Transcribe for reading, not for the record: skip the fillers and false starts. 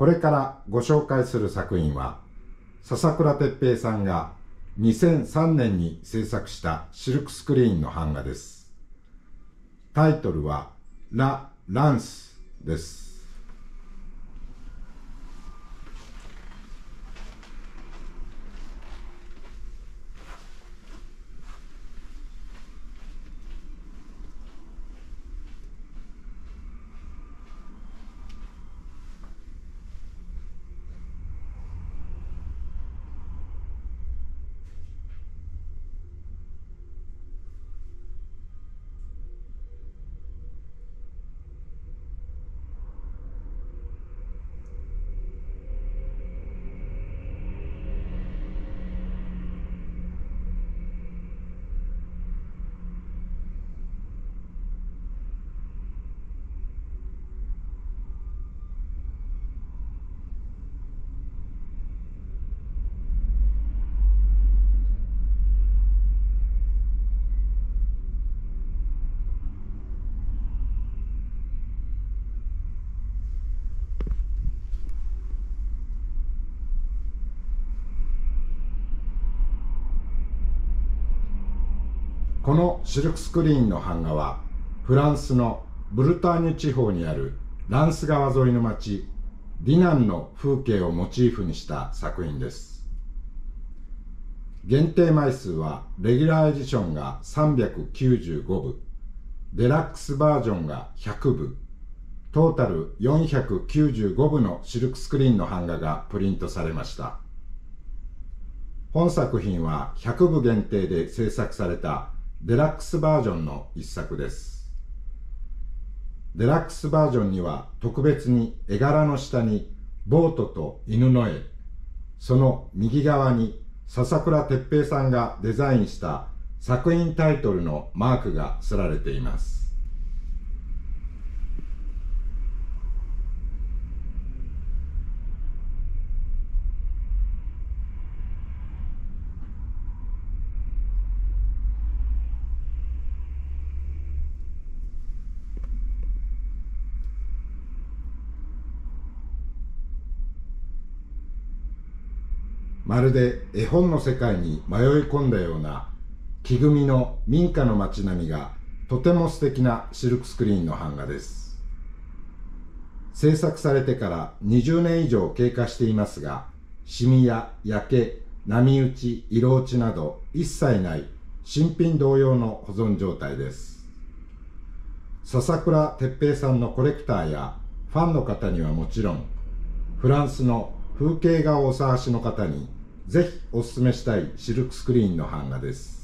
これからご紹介する作品は、笹倉哲平さんが2003年に制作したシルクスクリーンの版画です。タイトルはラ・ランスです。このシルクスクリーンの版画は、フランスのブルターニュ地方にあるランス川沿いの町ディナンの風景をモチーフにした作品です。限定枚数はレギュラーエディションが395部、デラックスバージョンが100部、トータル495部のシルクスクリーンの版画がプリントされました。本作品は100部限定で制作されたデラックスバージョンの一作です。デラックスバージョンには特別に絵柄の下にボートと犬の絵、その右側に笹倉哲平さんがデザインした作品タイトルのマークが刷られています。まるで絵本の世界に迷い込んだような木組みの民家の街並みがとても素敵なシルクスクリーンの版画です。制作されてから20年以上経過していますが、シミや焼け、波打ち、色落ちなど一切ない新品同様の保存状態です。笹倉哲平さんのコレクターやファンの方にはもちろん、フランスの風景画をお探しの方にぜひおすすめしたいシルクスクリーンの版画です。